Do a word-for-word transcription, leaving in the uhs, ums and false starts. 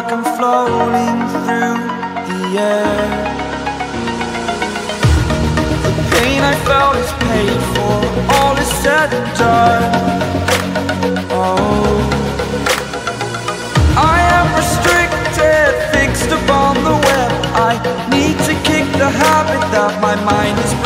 like I'm floating through the air. The pain I felt is paid for, all is said and done. Oh, I am restricted, fixed upon the web. I need to kick the habit that my mind is